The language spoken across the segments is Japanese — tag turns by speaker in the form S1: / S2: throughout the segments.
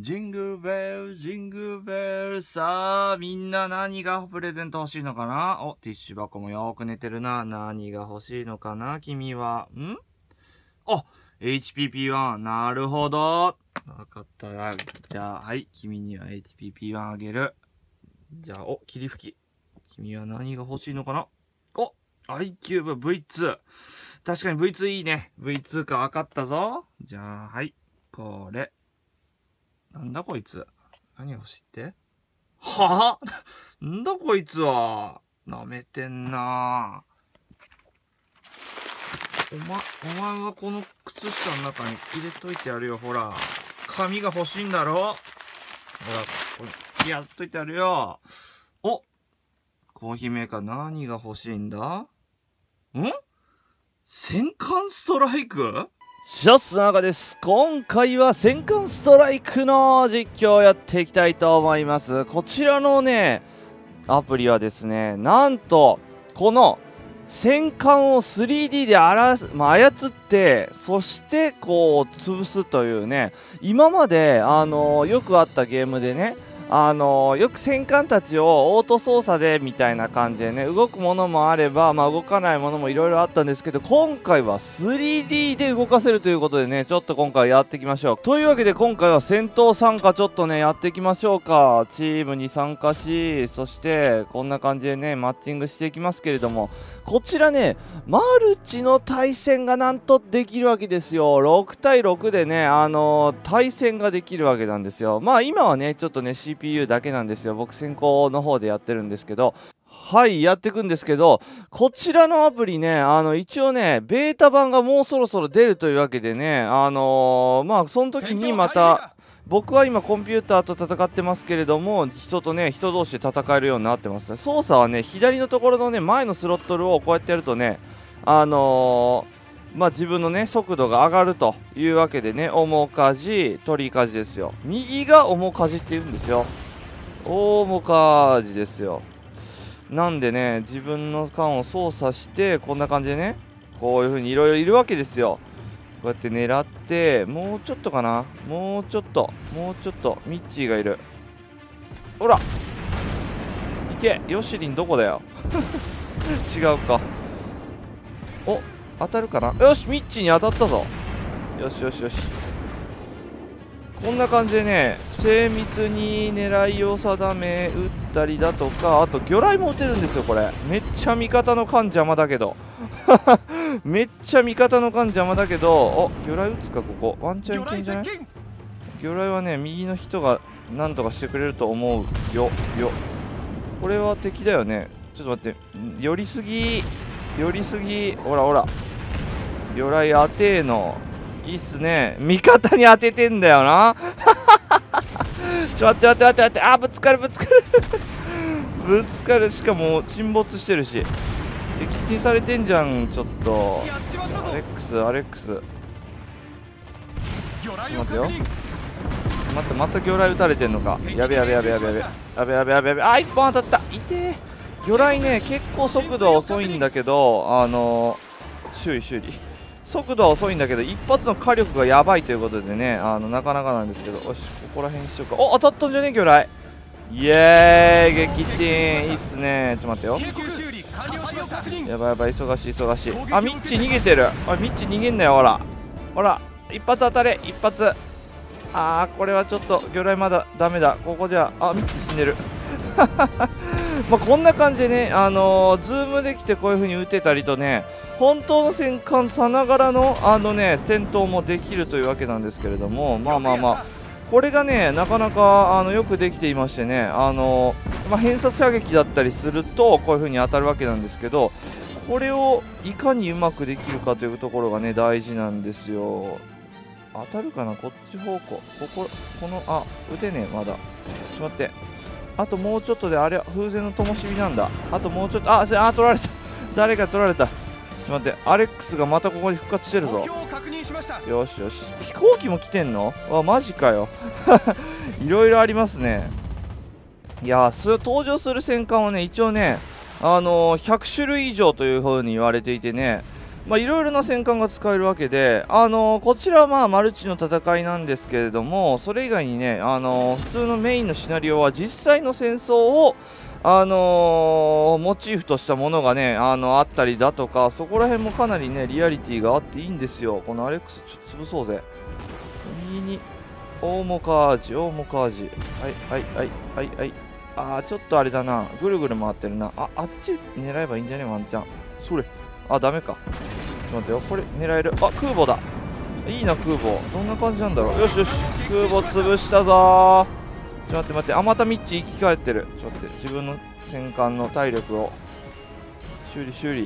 S1: ジングルベル、ジングルベル。さあ、みんな何がプレゼント欲しいのかな。お、ティッシュ箱もよーく寝てるな。何が欲しいのかな君は。あ、HPP1。なるほど。わかったら、じゃあ、はい。君には HPP1 あげる。じゃあ、お、霧吹き。君は何が欲しいのかな。お、iCube V2。確かに V2 いいね。V2 か分かったぞ。じゃあ、はい。これ。なんだこいつ。何が欲しいってはぁなんだこいつは。舐めてんなお前はこの靴下の中に入れといてやるよ、ほら。髪が欲しいんだろほら、これ、やっといてやるよ。おコーヒーメーカー何が欲しいんだ戦艦ストライク
S2: シャツナガです。今回は戦艦ストライクの実況をやっていきたいと思います。こちらのね、アプリはですね、なんと、この戦艦を 3D で操って、そしてこう、潰すというね、今まで、よくあったゲームでね、よく戦艦たちをオート操作でみたいな感じでね、動くものもあれば、動かないものもいろいろあったんですけど、今回は 3D で動かせるということでね、ちょっと今回やっていきましょう。というわけで今回は戦闘参加ちょっとね、やっていきましょうか。チームに参加し、そしてこんな感じでね、マッチングしていきますけれども、こちらね、マルチの対戦がなんとできるわけですよ。6対6でね、対戦ができるわけなんですよ。今はね、ちょっとね、CPU だけなんですよ。僕先行の方でやってるんですけど、はい、やっていくんですけど、こちらのアプリね、一応ね、ベータ版がもうそろそろ出るというわけでね、その時にまた、僕は今コンピューターと戦ってますけれども、人同士で戦えるようになってます。操作はね、左のところのね、前のスロットルをこうやってやるとね、自分のね、速度が上がるというわけでね、面かじ、取りかじですよ。右が面かじって言うんですよ。面かじですよ。なんでね、自分の艦を操作して、こんな感じでね、こういう風にいろいろいるわけですよ。こうやって狙って、もうちょっとかな、もうちょっと、ミッチーがいる。ほら、いけ、ヨシリンどこだよ。違うか。お、当たるかな。よし、ミッチーに当たったぞ。よしよしよし。こんな感じでね、精密に狙いを定め撃ったりだとか、あと魚雷も撃てるんですよ。これめっちゃ味方の艦邪魔だけどめっちゃ味方の艦邪魔だけど、お、魚雷撃つか。ここワンチャンいけんじゃない。魚雷はね、右の人がなんとかしてくれると思うよ。これは敵だよね。ちょっと待って、寄りすぎ。ほらほら、魚雷当てーの。いいっすね。味方に当ててんだよなちょ待って、あー、ぶつかるぶつかる。しかも沈没してるし、撃沈されてんじゃん。ちょっとアレックス、ちょっと待ってよ。また魚雷撃たれてんのか。やべ。あ、一本当たった。いてー。魚雷ね、結構速度は遅いんだけど、修理速度は遅いんだけど、一発の火力がやばいということでね、なかなかなんですけど、よし、ここら辺にしようか。お、当たったんじゃね、魚雷。イエーイ、撃沈。いいっすね。ちょっと待ってよ。やばい、忙しい。あ、ミッチ逃げてる。おい、ミッチ逃げんなよ。ほら、一発当たれ、一発。あー、これはちょっと魚雷まだダメだ。ここじゃ、あ、ミッチ死んでるこんな感じでね、ズームできてこういう風に撃てたりとね、本当の戦艦さながらの戦闘もできるというわけなんですけれども、これがね、なかなかよくできていましてね、偏差射撃だったりするとこういう風に当たるわけなんですけど、これをいかにうまくできるかというところがね、大事なんですよ。当たるかな、こっち方向、あ、撃てねえ、まだ。ちょっと待って、あともうちょっとで、あれは風船の灯火なんだ。あともうちょっと、取られた誰か取られた。ちょっと待って、アレックスがまたここに復活してるぞ。よし。飛行機も来てんの？マジかよいろいろありますね。いやー、登場する戦艦はね、一応ね、100種類以上という風に言われていてね、 まあいろいろな戦艦が使えるわけで、こちらはまあマルチの戦いなんですけれども、それ以外にね、普通のメインのシナリオは実際の戦争をモチーフとしたものがね、あったりだとか、そこら辺もかなりね、リアリティがあっていいんですよ。このアレックス、ちょっと潰そうぜ。右に、大モカージ、大モカージ。はいはいはいはいはい。ちょっとあれだな。ぐるぐる回ってるな。あっち狙えばいいんじゃねワンちゃん。それ。ダメか。ちょっと待ってよ。これ狙える。空母だ。いいな、空母。どんな感じなんだろう。よしよし。空母潰したぞー。ちょっと待って。またミッチ生き返ってる。ちょっと待って。自分の戦艦の体力を修理。ちょっ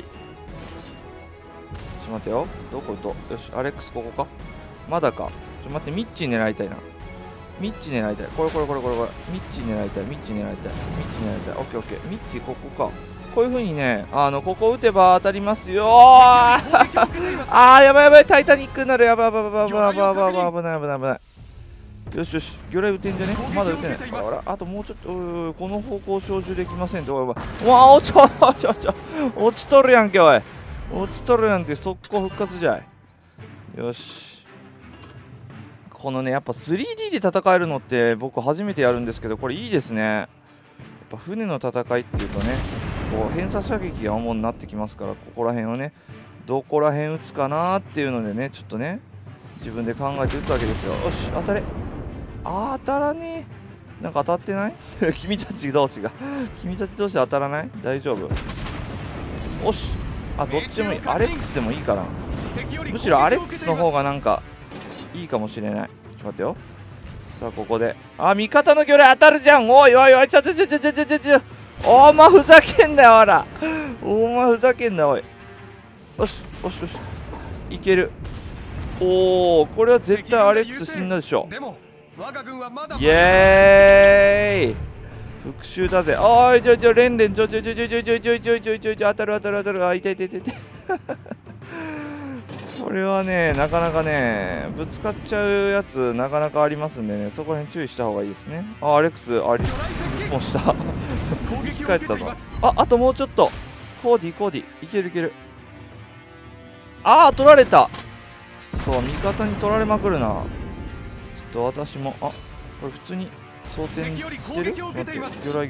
S2: と待ってよ。どこよし、アレックスここか。まだか。ちょっと待って、ミッチ狙いたいな。これ。ミッチ狙いたい。ミッチ狙いたい。オッケーオッケー。ミッチここか。こういう風にね、ここ打てば当たりますよー。やばい。タイタニックになる。やばい。危ない。よし。魚雷撃てんじゃね。まだ撃てない。あともうちょっと、この方向照準できません。落ちとるやんけ、おい。落ちとるやんけ、速攻復活じゃい。よし。このね、やっぱ 3D で戦えるのって僕初めてやるんですけど、これいいですね。やっぱ船の戦いっていうとね、こう偏差射撃が主になってきますから、ここら辺をね、どこら辺打つかなーっていうのでね、ちょっとね、自分で考えて打つわけですよ。よし、当たれ。当たらねえ。なんか当たってない君たち同士当たらない？大丈夫？よし。どっちもいい。アレックスでもいいかな。むしろアレックスの方がなんかいいかもしれない。ちょっと待ってよ。さあ、ここで。味方の魚雷当たるじゃん。おい、ちょ。お前ふざけんなよ、ほら。お前ふざけんな、おい。よし。いける。これは絶対アレックス死んだでしょ。イエーイ。復讐だぜ。おい、レンちょ、当たる。痛い。これはね、なかなかね、ぶつかっちゃうやつ、なかなかありますんでね、そこら辺注意した方がいいですね。アレックス、リスポンした。生き返ったぞ。あともうちょっと。コーディ、いける。取られた。くそ、味方に取られまくるな。ちょっと私も、これ普通に装填してる？待って、魚雷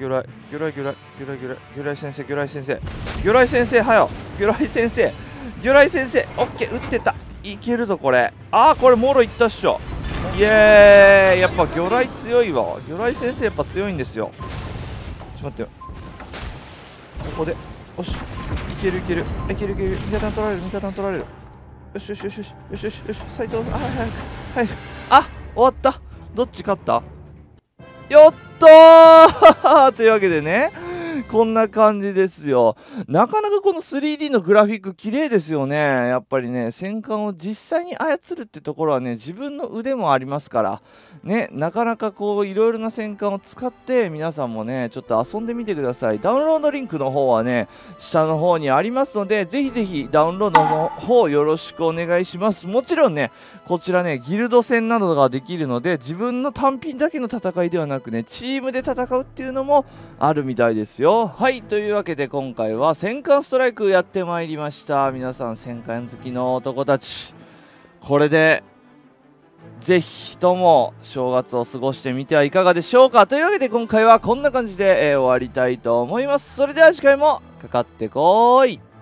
S2: 先生、はよ。魚雷先生、オッケー、撃ってた。いけるぞ、これ。これ、もろいったっしょ。イエーイ。やっぱ魚雷強いわ。魚雷先生やっぱ強いんですよ。ちょっと待ってよ。ここで。よし。いける。味方に取られる。よし。斉藤さん、早く。終わった。どっち勝った？よっとーというわけでね、こんな感じですよ。なかなかこの 3D のグラフィック綺麗ですよね。やっぱりね、戦艦を実際に操るってところはね、自分の腕もありますからね、なかなかこういろいろな戦艦を使って皆さんもね、ちょっと遊んでみてください。ダウンロードリンクの方はね、下の方にありますので、ぜひダウンロードの方よろしくお願いします。もちろんね、こちらね、ギルド戦などができるので、自分の単品だけの戦いではなくね、チームで戦うっていうのもあるみたいですよ。はい、というわけで今回は戦艦ストライクやってまいりました。皆さん戦艦好きの男たち、これでぜひとも正月を過ごしてみてはいかがでしょうか。というわけで今回はこんな感じで、終わりたいと思います。それでは次回もかかってこーい。